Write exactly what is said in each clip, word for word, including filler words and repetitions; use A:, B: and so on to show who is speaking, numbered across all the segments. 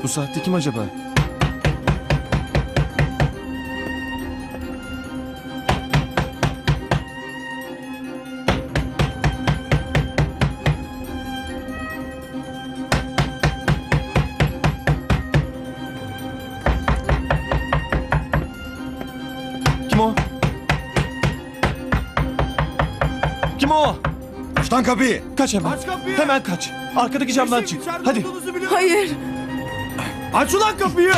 A: saatte kim acaba? Kim o? Kim o?
B: Aç lan kapıyı.
A: Kaç hemen.
B: Aç kapıyı.
A: Hemen kaç. Arkadaki camdan çık. Hadi.
C: Hayır.
B: Aç ulan kapıyı.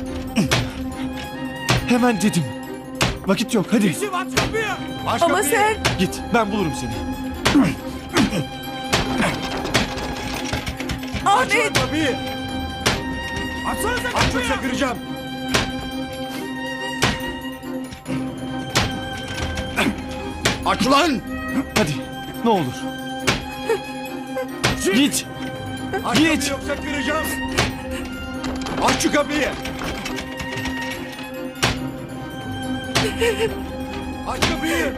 A: Hemen dedim. Vakit yok hadi.
B: Yeşim aç kapıyı. Aç
C: Ama
B: kapıyı.
C: sen...
A: Git ben bulurum seni.
B: Aç ulan
C: Ahmet.
B: kapıyı. Açsana sen kapıyı. Aç yoksa kıracağım. Aç ulan.
A: Hadi ne olur. Git.
B: Aç
A: Git.
B: kapıyı yoksa kıracağım. Aç şu kapıyı. Aç kapıyı.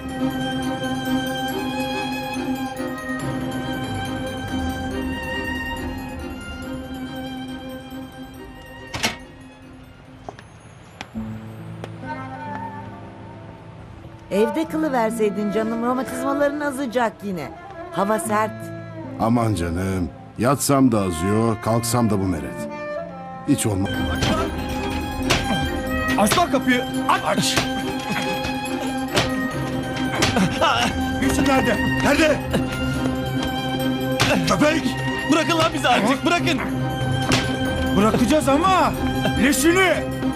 D: Evde kılıverseydin canım, romatizmaların azacak yine. Hava sert.
E: Aman canım. Yatsam da azıyor, kalksam da bu meret. Hiç olmaz.
B: Aç lan kapıyı. Aç. Aç. Gülsün nerede? Nerede? Köpek.
A: Bırakın lan bizi artık bırakın.
B: Bırakacağız ama leşini.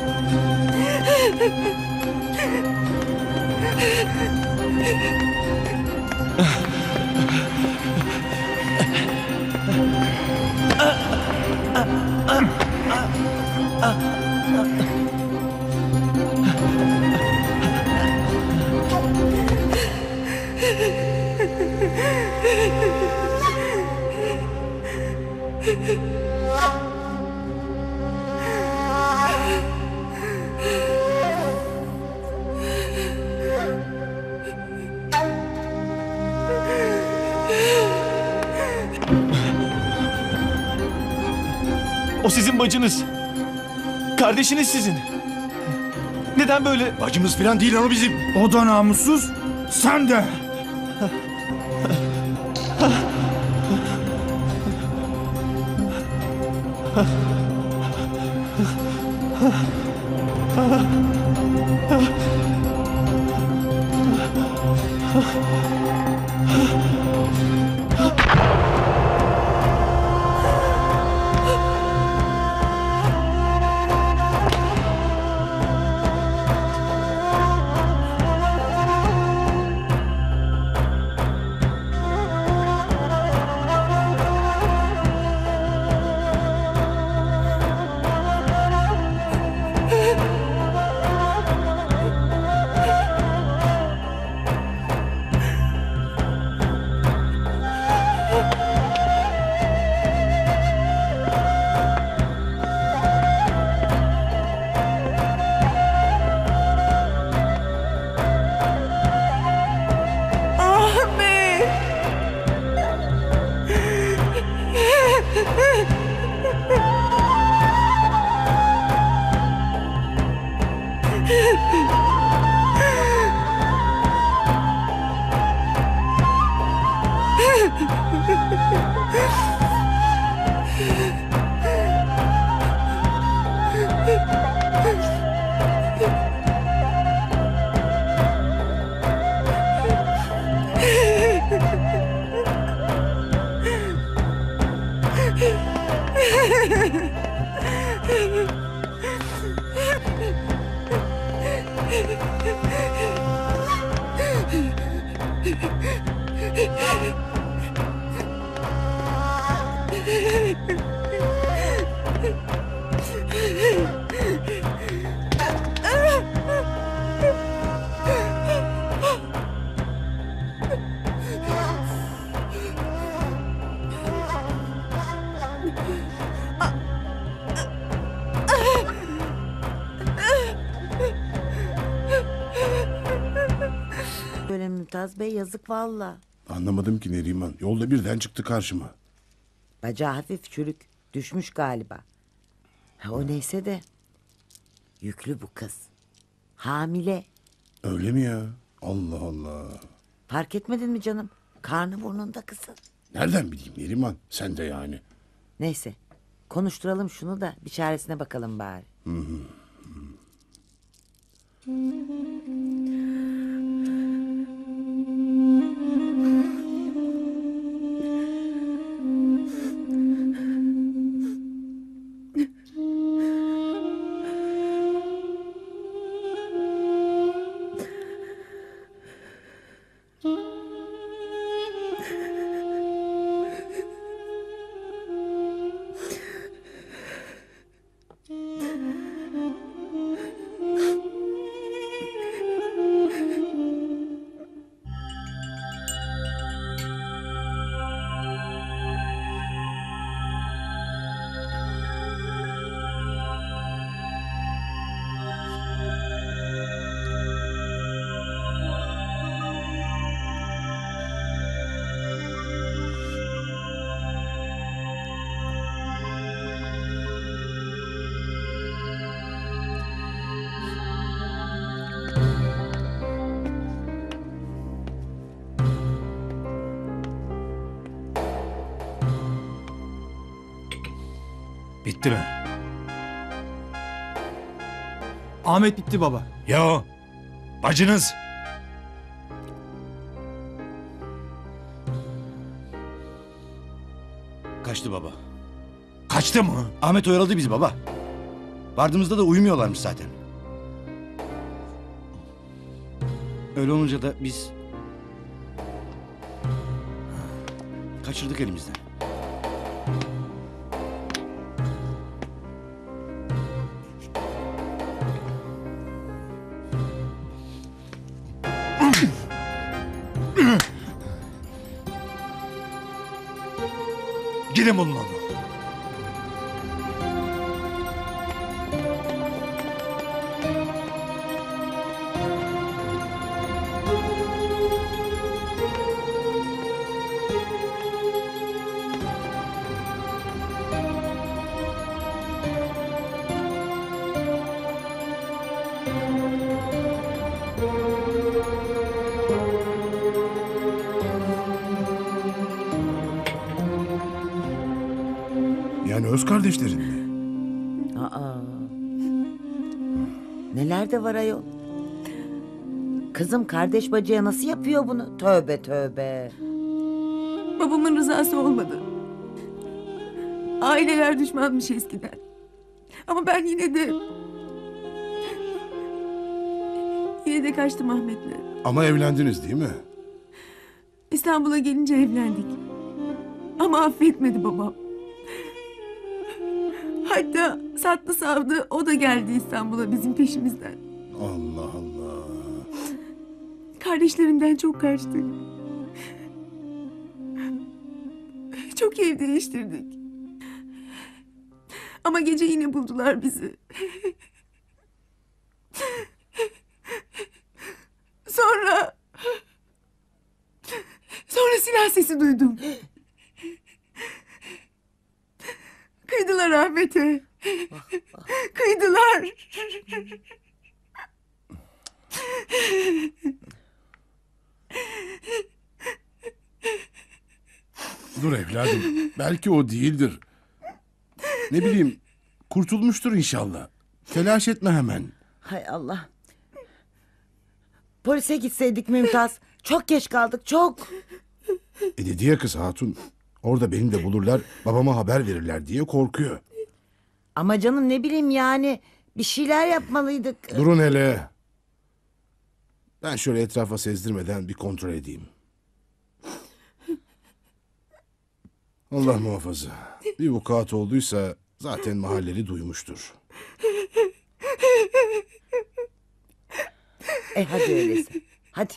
A: O sizin bacınız. Kardeşiniz sizin. Neden böyle?
B: Bacımız falan değil o bizim. O da namussuz. Sen de.
C: Ahmet.
D: Böyle Mümtaz Bey, yazık valla.
E: Anlamadım ki Neriman. Yolda birden çıktı karşıma.
D: Bacağı hafif çürük. Düşmüş galiba. Ha, o neyse de yüklü bu kız. Hamile.
E: Öyle mi ya? Allah Allah.
D: Fark etmedin mi canım? Karnı burnunda kızın.
E: Nereden bileyim Neriman? Sen de yani.
D: Neyse konuşturalım şunu da bir çaresine bakalım bari.
B: Bitti mi? Ahmet bitti baba.
F: Yo, bacınız.
G: Kaçtı baba.
F: Kaçtı mı?
G: Ahmet oyaladı bizi baba. Vardığımızda da uyumuyorlarmış zaten. Öyle olunca da biz... kaçırdık elimizden.
F: Gidin bulun onu.
E: Yani öz kardeşlerin mi?
D: Aa. Neler de var ayol. Kızım kardeş bacıya nasıl yapıyor bunu? Tövbe tövbe.
C: Babamın rızası olmadı. Aileler düşmanmış eskiden. Ama ben yine de... Yine de kaçtım Ahmet'le.
E: Ama evlendiniz değil mi?
C: İstanbul'a gelince evlendik. Ama affetmedi babam. Hatta sattı savdı o da geldi İstanbul'a bizim peşimizden.
E: Allah Allah.
C: Kardeşlerimden çok kaçtık. Çok ev değiştirdik. Ama gece yine buldular bizi. Sonra... Sonra silah sesi duydum. Kıydılar Ahmet'e. Kıydılar.
E: Dur evladım. Belki o değildir. Ne bileyim. Kurtulmuştur inşallah. Telaş etme hemen.
D: Hay Allah. Polise gitseydik Mümtaz. Çok geç kaldık çok.
E: E dedi ya kız hatun. Orada beni de bulurlar, babama haber verirler diye korkuyor.
D: Ama canım ne bileyim yani bir şeyler yapmalıydık.
E: Durun hele. Ben şöyle etrafa sezdirmeden bir kontrol edeyim. Allah muhafaza. Bir vukuat olduysa zaten mahalleli duymuştur.
D: E hadi öyleyse. Hadi.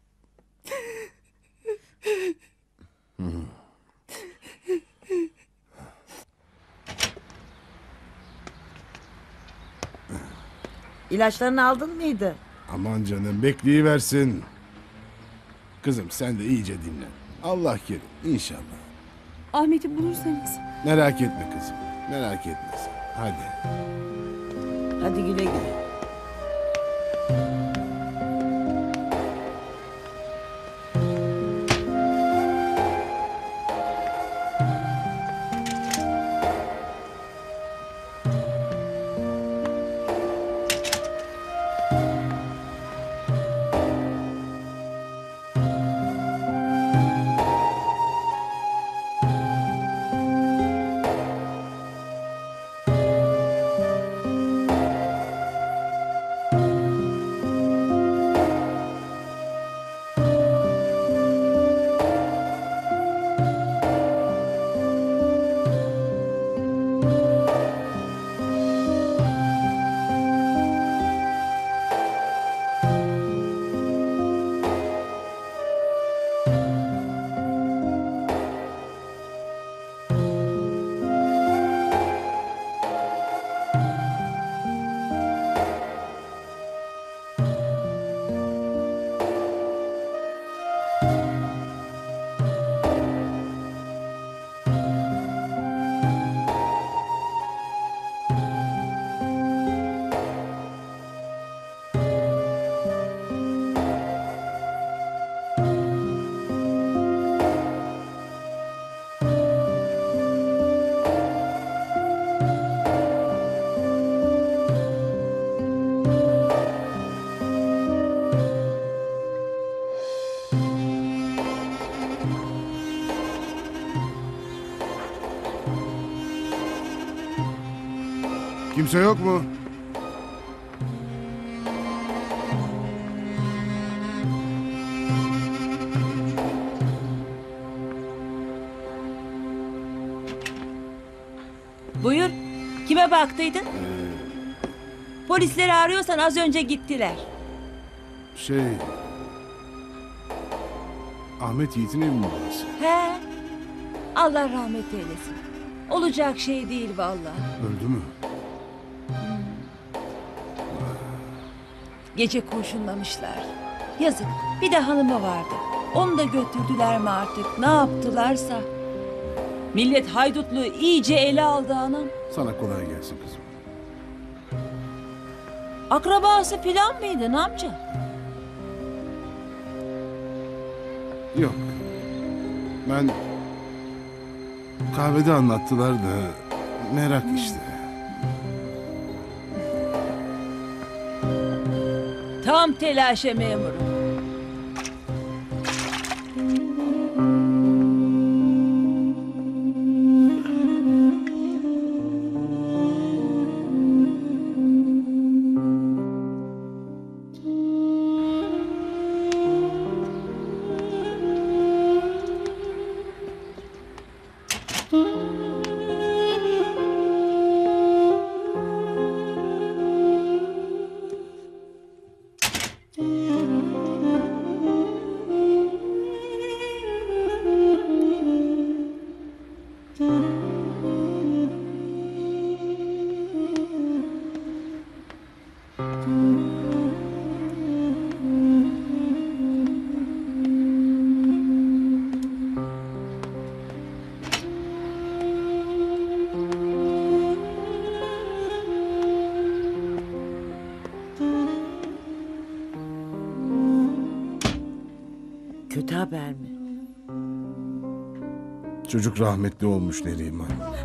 D: İlaçlarını aldın mıydı?
E: Aman canım bekleyiversin. Kızım sen de iyice dinlen. Allah kerim inşallah.
C: Ahmet'i bulursanız.
E: Merak etme kızım. Merak etme sen. Hadi.
D: Hadi güle güle.
E: Kimse yok mu?
H: Buyur. Kime baktıydın? Polisleri arıyorsan az önce gittiler.
E: Şey... Ahmet Yiğit'in evi mi burası?
H: He. Allah rahmet eylesin. Olacak şey değil vallahi.
E: Öldü mü?
H: Gece kurşunlamışlar. Yazık. Bir de hanımı vardı. Onu da götürdüler mi artık? Ne yaptılarsa. Millet haydutluğu iyice ele aldı anam.
E: Sana kolay gelsin kızım.
H: Akrabası filan mıydın amca?
E: Yok. Ben... Kahvede anlattılar da... Merak işte.
H: Tam telaşe memurum.
D: Kötü haber mi?
E: Çocuk rahmetli olmuş Neriman.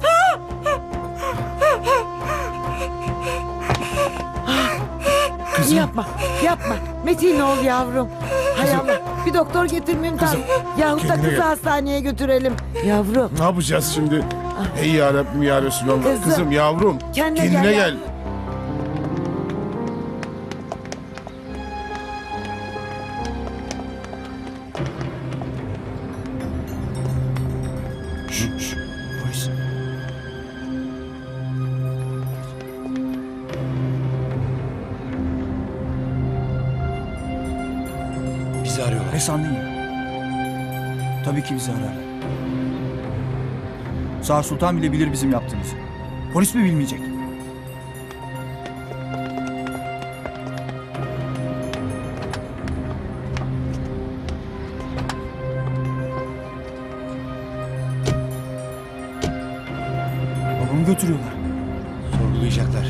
D: Kızım. Yapma, yapma. Metin ol yavrum. Hay Allah, bir doktor getir Mümtaz. Yahut da
E: kendine
D: kızı
E: gel.
D: hastaneye götürelim. Yavrum,
E: Ne yapacağız şimdi? Ey ya Rabbim ya Resulallah.
D: Kızım.
E: Kızım, yavrum.
D: Kendine
E: Kendine,
D: gel
E: gel.
D: ya.
B: Şşş. Polis.
F: Bizi arıyorlar.
B: Ne sandın ya? Tabii ki bizi ararlar. Sağır Sultan bile bilir bizim yaptığımızı. Polis mi bilmeyecek? Babamı götürüyorlar.
F: Sorgu
G: Uyuyacaklar.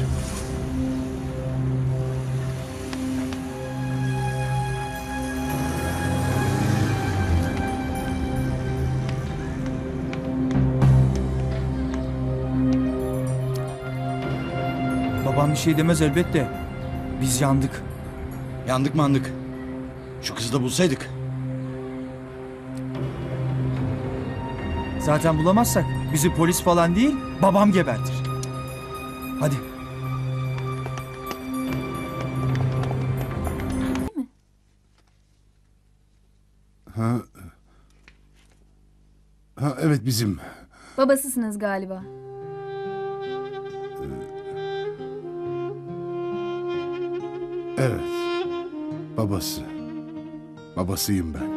B: Babam bir şey demez elbette. Biz yandık.
G: Yandık mandık. Şu kızı da bulsaydık.
B: Zaten bulamazsak bizi polis falan değil, babam gebertir. Hadi.
E: Ha, ha evet bizim.
I: Babasısınız galiba.
E: Evet. Babası. Babasıyım ben.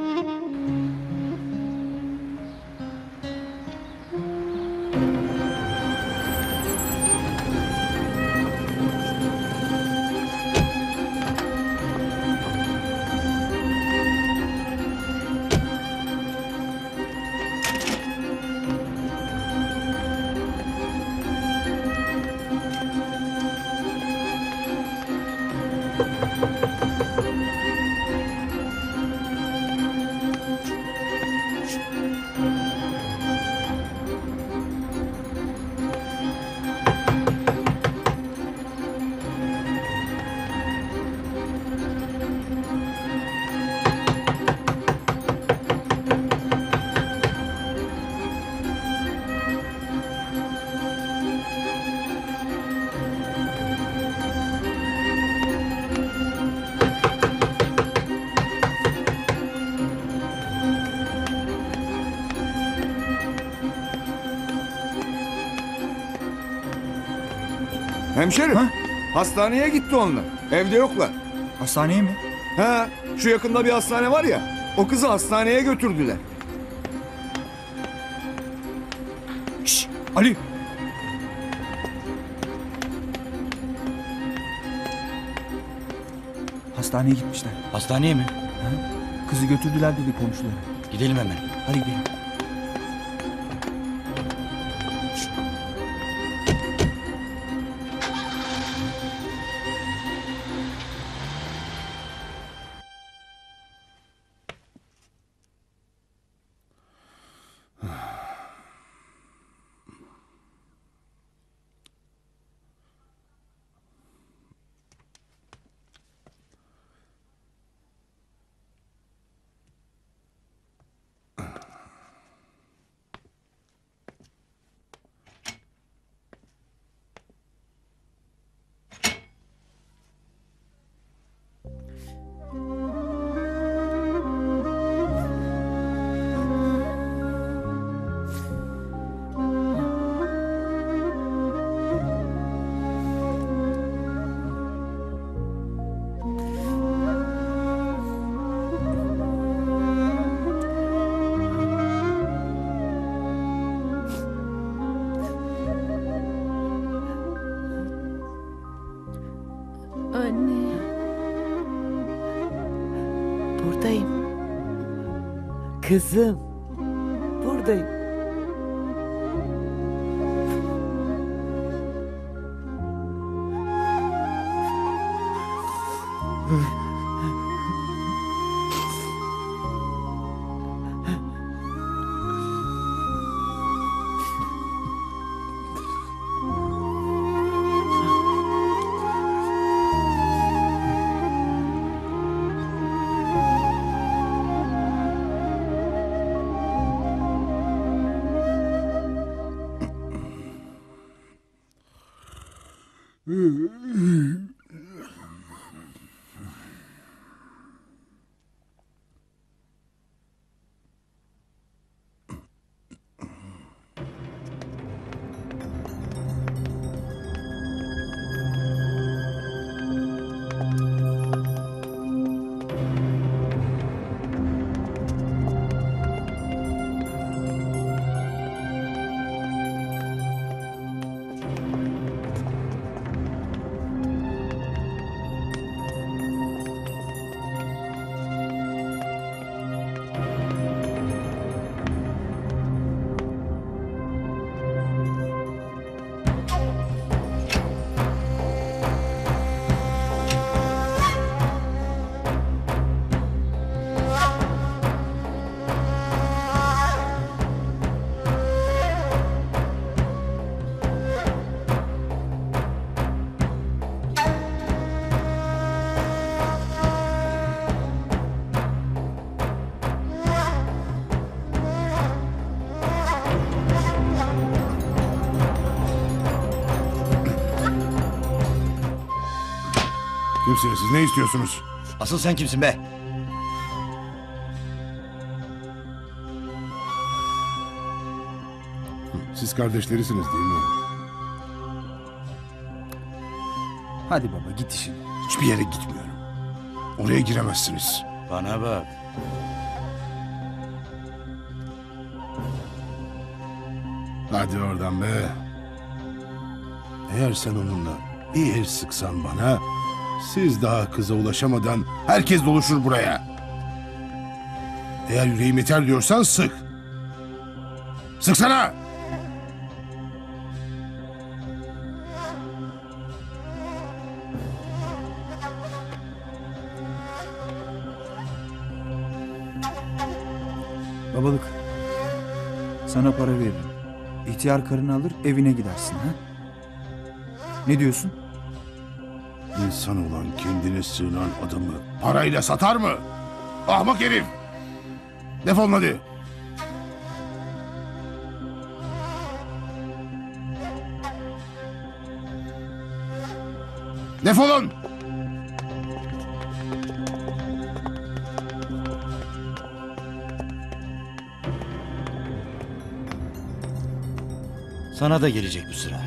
J: Hemşerim,
B: Ha?
J: hastaneye gitti onlar. Evde yoklar.
B: Hastaneye mi?
J: Ha, şu yakında bir hastane var ya, o kızı hastaneye götürdüler.
B: Şşş! Ali! Hastaneye gitmişler.
G: Hastaneye mi?
B: Kızı götürdüler dedi komşuları.
G: Gidelim hemen.
B: Hadi gidelim.
C: Anne.
D: Buradayım. Kızım. Buradayım.
E: kimsiniz siz? Ne istiyorsunuz?
G: Asıl sen kimsin be?
E: Siz kardeşlerisiniz değil mi?
B: Hadi baba git işine.
E: Hiçbir yere gitmiyorum. Oraya giremezsiniz.
G: Bana bak.
E: Hadi oradan be. Eğer sen onunla bir el sıksan bana, siz daha kıza ulaşamadan herkes doluşur buraya. Eğer yüreğim yeter diyorsan sık. Sıksana!
B: Babalık. Sana para veririm. İhtiyar karını alır evine gidersin ha? Ne diyorsun?
E: İnsan olan kendine sığınan adamı parayla satar mı? Ahmak herif! Defolun hadi! Defolun!
G: Sana da gelecek bu sıra.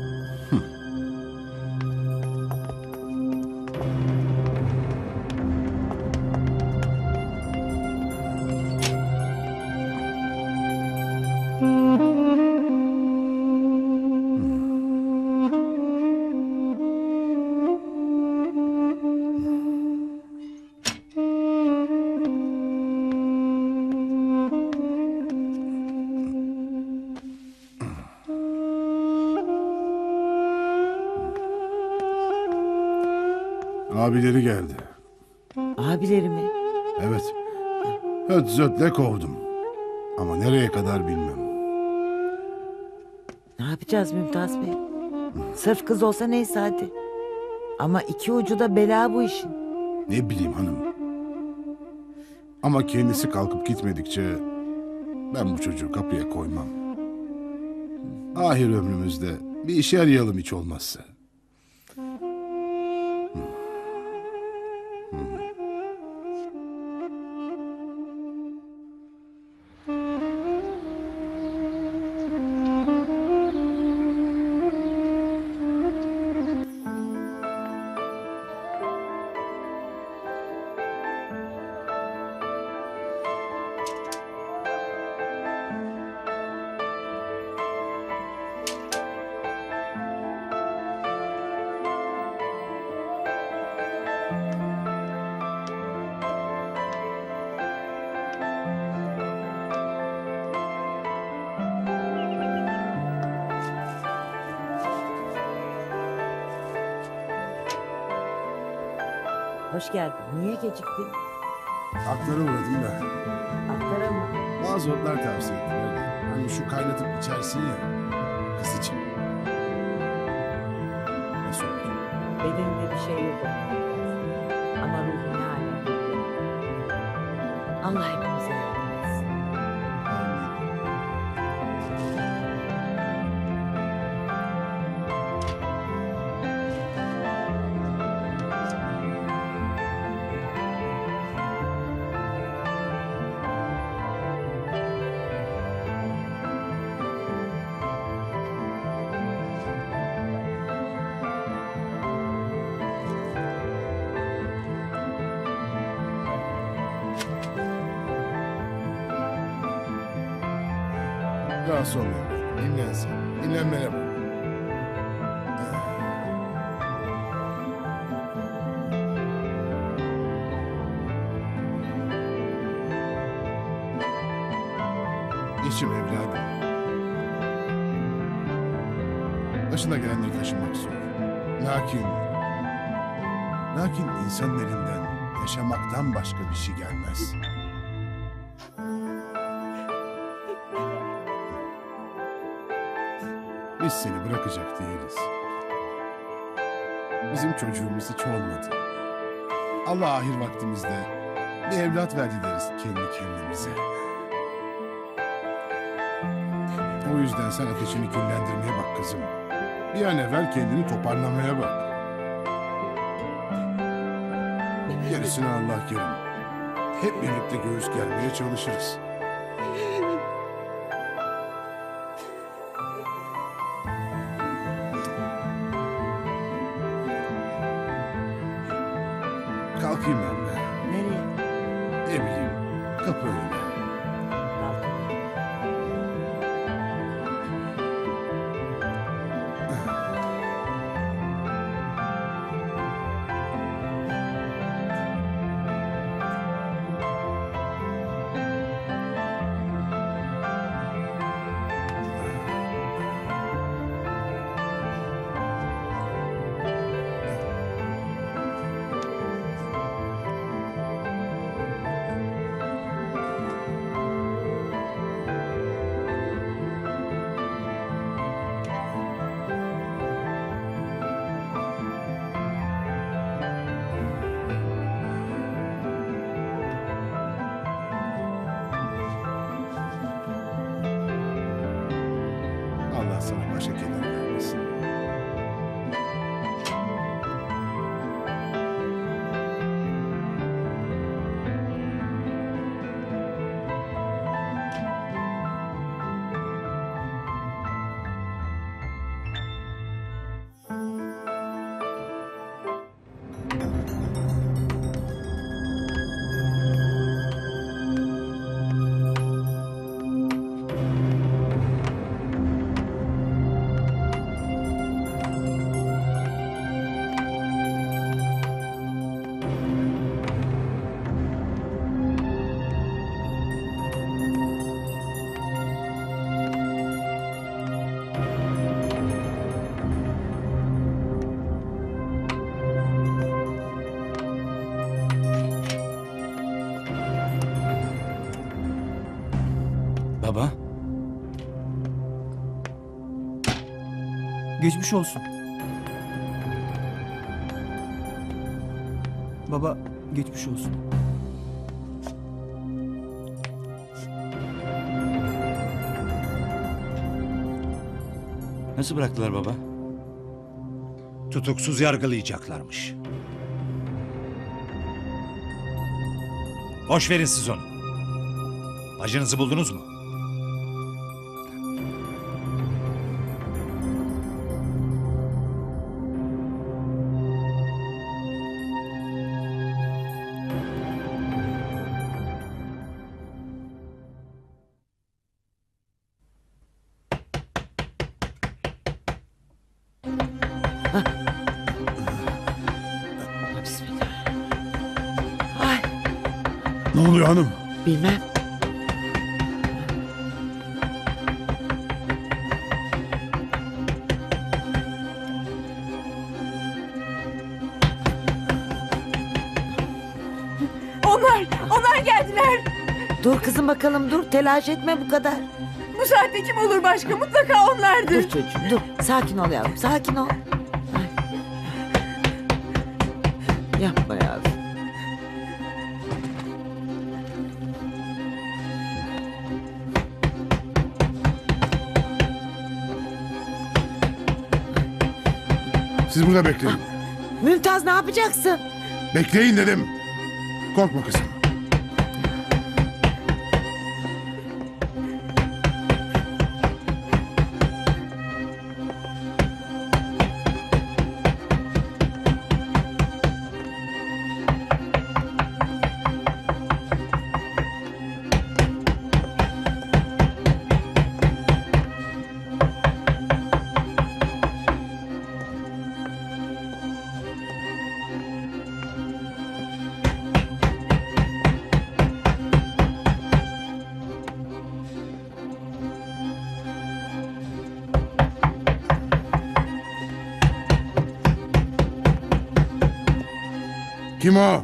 E: Abileri geldi.
D: Abileri mi?
E: Evet. Höt zötle kovdum. Ama nereye kadar bilmem.
D: Ne yapacağız Mümtaz Bey? Sırf kız olsa neyse hadi. Ama iki ucu da bela bu işin.
E: Ne bileyim hanım. Ama kendisi kalkıp gitmedikçe ben bu çocuğu kapıya koymam. Ahir ömrümüzde bir işe arayalım hiç olmazsa.
D: Hoş geldin. Niye geciktin?
E: Aktara uğradım da.
D: Aktara mı?
E: Bazı otlar tavsiye ettiler. Hani şu kaynatıp içersin ya. Kız için. Nasıl oldu?
D: Bedeninde bir şey yok. Ama ruhu ne alem. Allah hepimize yardım etsin.
E: Rahatsız olmayın. Dinlensin. Dinlenmene bak. İşim evladım. Başına gelenleri taşımak zor. Lakin... Lakin insanın elinden yaşamaktan başka bir şey gelmez. Biz seni bırakacak değiliz. Bizim çocuğumuz hiç olmadı. Allah ahir vaktimizde bir evlat verdi deriz kendi kendimize. O yüzden sen ateşini küllendirmeye bak kızım. Bir an evvel kendini toparlamaya bak. Gerisini Allah kerim. Hep birlikte göğüs germeye çalışırız. Kalkayım ben de.
D: Nereye?
E: Ne bileyim, kapı önüne. Allah sana başa keder vermesin.
F: Baba,
B: Geçmiş olsun. Baba, geçmiş olsun.
G: Nasıl bıraktılar baba?
F: tutuksuz yargılayacaklarmış. Boş verin siz onu. Bacınızı buldunuz mu?
D: Bismillah. Ay,
E: Ne oluyor hanım?
D: bilmem.
C: Onlar, onlar geldiler.
D: Dur kızım bakalım dur. Telaş etme bu kadar.
C: Bu saatte kim olur başka? Mutlaka onlardır.
D: Dur çocuğum dur. Sakin ol yavrum. Sakin ol. Ay. Yapma yavrum.
E: Siz burada bekleyin.
D: Mümtaz ne yapacaksın?
E: Bekleyin dedim. Korkma kızım. Kim o?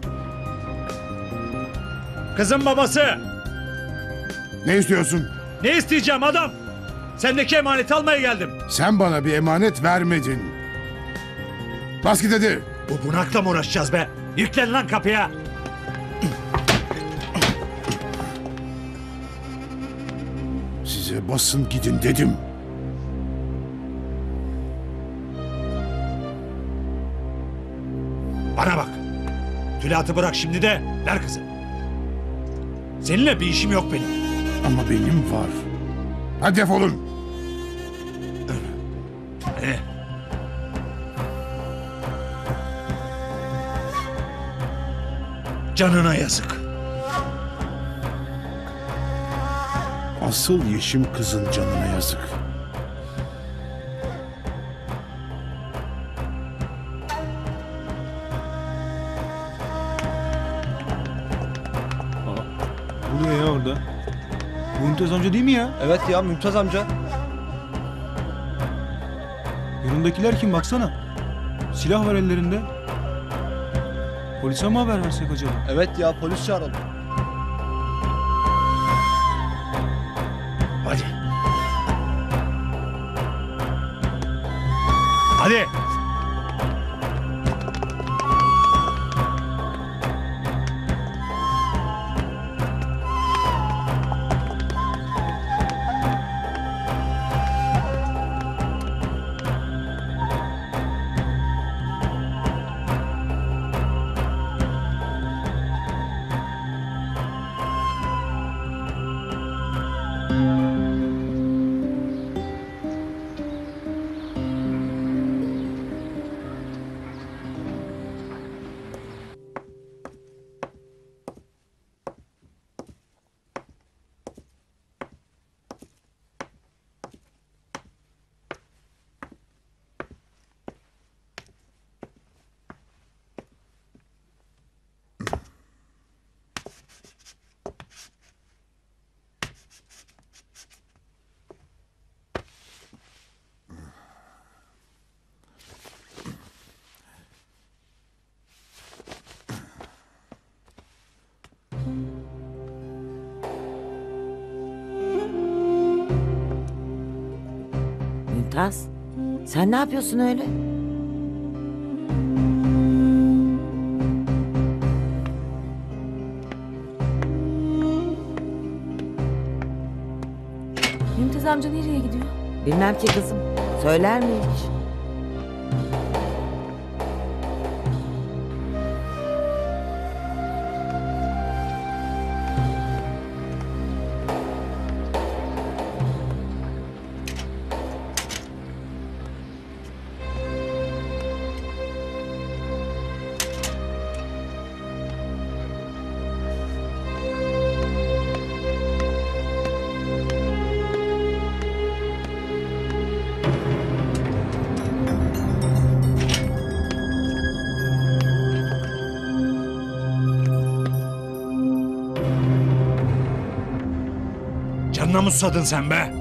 F: Kızın babası.
E: Ne istiyorsun?
F: Ne isteyeceğim adam? Sendeki emaneti almaya geldim.
E: Sen bana bir emanet vermedin. Bas git hadi.
F: Bu bunakla mı uğraşacağız be? Yüklen lan kapıya.
E: Size basın gidin dedim.
F: Bana bak. Tülay teşkilatı bırak şimdi de ver kızı. Seninle bir işim yok benim.
E: Ama benim var. Hadi defolun.
F: Eh. Canına yazık.
E: Asıl Yeşim kızın canına yazık.
B: Ne oluyor ya orada? Bu Mümtaz amca değil mi ya?
G: Evet ya Mümtaz amca.
B: Yanındakiler kim baksana. Silah var ellerinde. Polise mi haber versek acaba?
G: Evet ya polis çağıralım.
F: Hadi. Hadi.
D: Mümtaz, sen ne yapıyorsun öyle?
I: Mümtaz amca nereye gidiyor?
D: Bilmem ki kızım. Söyler mi hiç?
F: Canına mı susadın sen be?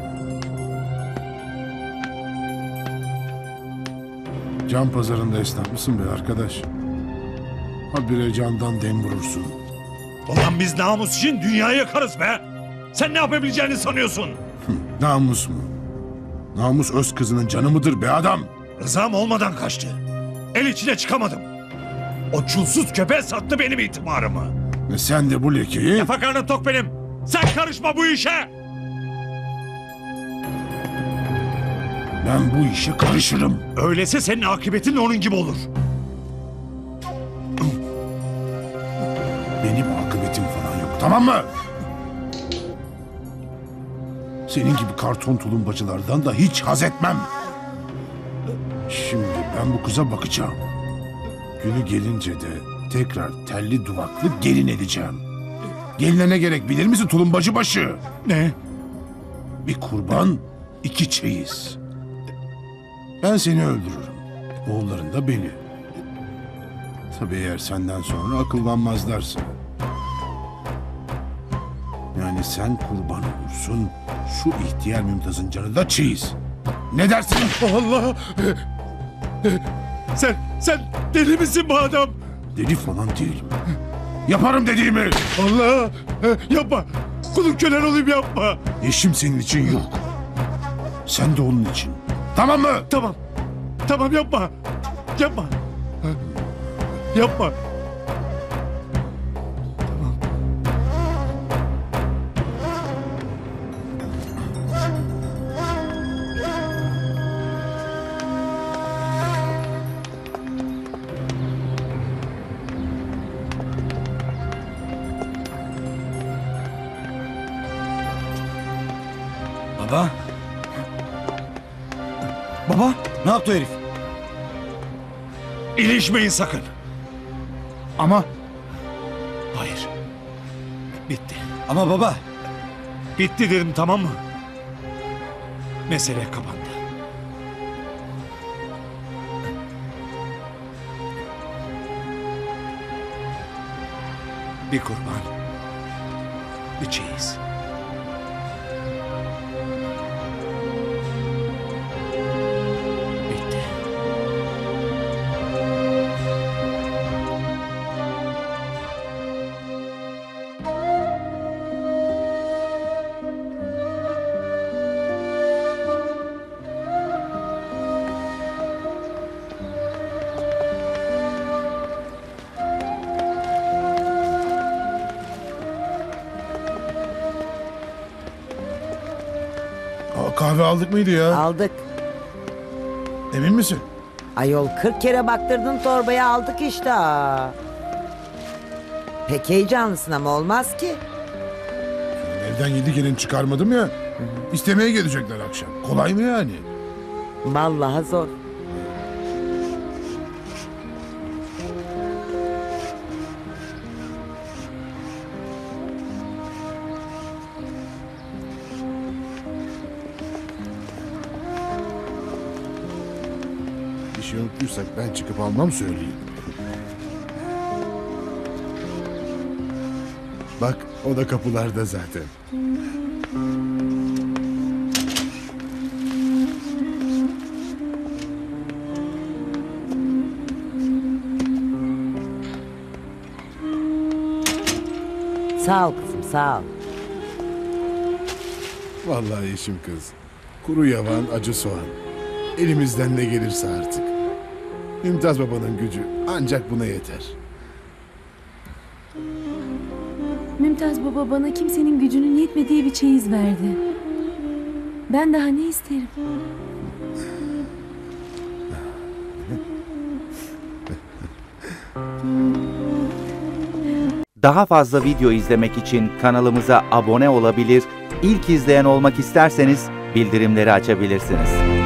E: Can pazarında esnaf mısın be arkadaş? Habire candan dem vurursun.
F: Ulan biz namus için dünyayı yakarız be. Sen ne yapabileceğini sanıyorsun?
E: Namus mu? Namus öz kızının canı mıdır be adam?
F: Rızam olmadan kaçtı. El içine çıkamadım. O çulsuz köpeğe sattı benim itibarımı.
E: Ve sen de bu lekeyi...
F: Kafa karnım tok benim. Sen karışma bu işe.
E: Ben bu işe karışırım.
F: Öyleyse senin akıbetin de onun gibi olur.
E: Benim akıbetim falan yok, tamam mı? Senin gibi karton tulumbacılardan da hiç haz etmem. Şimdi ben bu kıza bakacağım. Günü gelince de tekrar telli duvaklı gelin edeceğim. Geline ne gerek bilir misin tulumbacı başı?
F: Ne?
E: Bir kurban, iki çeyiz. Ben seni öldürürüm. Oğulların da beni. Tabii eğer senden sonra akıllanmazlarsa. Yani sen kurban olursun, şu ihtiyar Mümtaz'ın canı da çeyiz. Ne dersin?
F: Allah! Sen, sen deli misin bu adam?
E: Deli falan değilim. Yaparım dediğimi.
F: Allah! Yapma! Kulun kölen olayım yapma!
E: Eşim senin için yok. Sen de onun için. Tamam mı?
F: Tamam. Tamam yapma. Yapma. Yapma.
G: Baba. Baba ne yaptı o herif?
F: İlişmeyin sakın.
G: Ama
F: Hayır. Bitti.
G: ama baba.
F: Bitti dedim, tamam mı? Mesele kapandı. Bir kurban. Bir çeyiz. Bitti.
E: Aa, kahve aldık mıydı ya?
D: Aldık.
E: Emin misin?
D: Ayol kırk kere baktırdın torbaya aldık işte. Aa. Pek heyecanlısın ama olmaz ki.
E: Evden yedi gelin çıkarmadım ya. İstemeye gelecekler akşam. Kolay mı yani?
D: Vallahi zor.
E: Bir şey unuttuysak ben çıkıp almam söyleyeyim. Bak o da kapılarda zaten.
D: Sağ ol kızım sağ ol.
E: Vallahi işim kız. Kuru yavan, acı soğan. Elimizden ne gelirse artık. Mümtaz babanın gücü ancak buna yeter.
I: Mümtaz baba bana kimsenin gücünün yetmediği bir çeyiz verdi. Ben daha ne isterim?
K: Daha fazla video izlemek için kanalımıza abone olabilir, ilk izleyen olmak isterseniz bildirimleri açabilirsiniz.